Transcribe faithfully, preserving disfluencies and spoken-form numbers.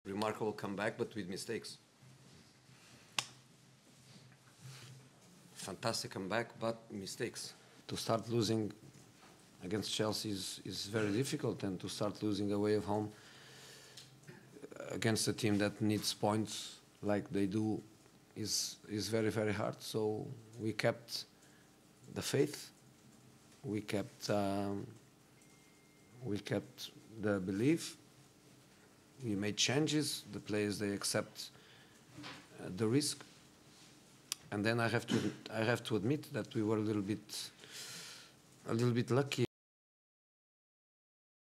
Remarkable comeback, but with mistakes. Fantastic comeback, but mistakes. To start losing against Chelsea is, is very difficult, and to start losing away at home against a team that needs points like they do is is very, very hard. So we kept the faith, we kept um, we kept the belief. We made changes. The players, they accept uh, the risk. And then I have to I have to admit that we were a little bit a little bit lucky.